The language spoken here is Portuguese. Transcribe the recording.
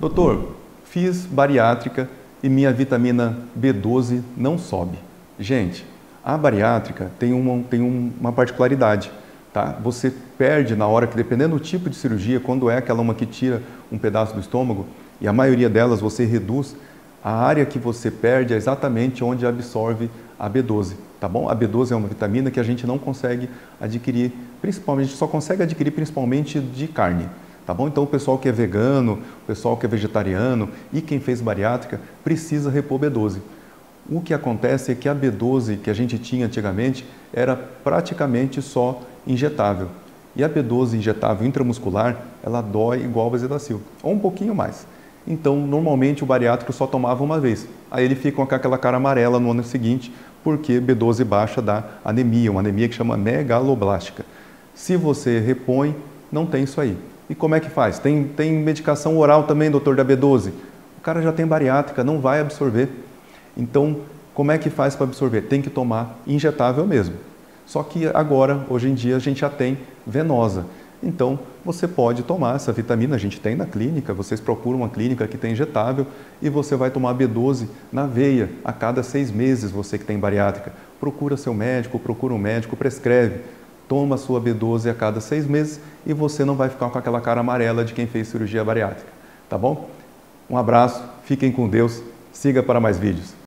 Doutor, fiz bariátrica e minha vitamina B12 não sobe. Gente, a bariátrica tem uma particularidade, tá? Você perde na hora que, dependendo do tipo de cirurgia, quando é aquela uma que tira um pedaço do estômago, e a maioria delas você reduz, a área que você perde é exatamente onde absorve a B12, tá bom? A B12 é uma vitamina que a gente não consegue adquirir, principalmente, a gente só consegue adquirir principalmente de carne. Tá bom? Então, o pessoal que é vegano, o pessoal que é vegetariano e quem fez bariátrica precisa repor B12. O que acontece é que a B12 que a gente tinha antigamente era praticamente só injetável. E a B12 injetável intramuscular, ela dói igual a Bezetacil, ou um pouquinho mais. Então, normalmente o bariátrico só tomava uma vez. Aí ele fica com aquela cara amarela no ano seguinte, porque B12 baixa dá anemia, uma anemia que chama megaloblástica. Se você repõe, não tem isso aí. E como é que faz? Tem medicação oral também, doutor, da B12. O cara já tem bariátrica, não vai absorver. Então, como é que faz para absorver? Tem que tomar injetável mesmo. Só que agora, hoje em dia, a gente já tem venosa. Então, você pode tomar essa vitamina, a gente tem na clínica, vocês procuram uma clínica que tem injetável e você vai tomar B12 na veia a cada 6 meses, você que tem bariátrica. Procura seu médico, procura um médico, prescreve. Toma a sua B12 a cada 6 meses e você não vai ficar com aquela cara amarela de quem fez cirurgia bariátrica, tá bom? Um abraço, fiquem com Deus, siga para mais vídeos.